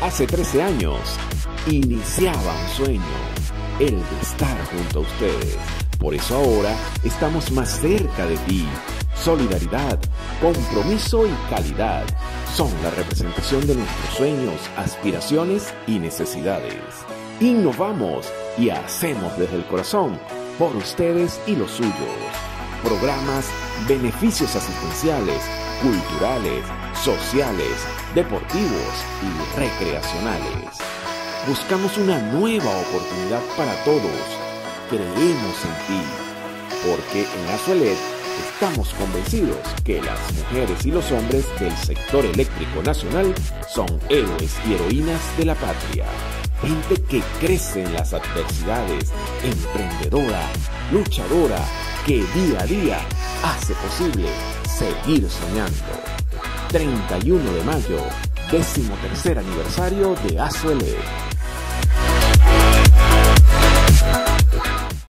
Hace 13 años, iniciaba un sueño, el de estar junto a ustedes. Por eso ahora estamos más cerca de ti. Solidaridad, compromiso y calidad son la representación de nuestros sueños, aspiraciones y necesidades. Innovamos y hacemos desde el corazón por ustedes y los suyos. Programas, beneficios asistenciales, culturales, sociales, deportivos y recreacionales. Buscamos una nueva oportunidad para todos. Creemos en ti, porque en Azuelet estamos convencidos que las mujeres y los hombres del sector eléctrico nacional son héroes y heroínas de la patria. Gente que crece en las adversidades, emprendedora, luchadora, que día a día hace posible seguir soñando. 31 de mayo, 13º aniversario de Azuelet.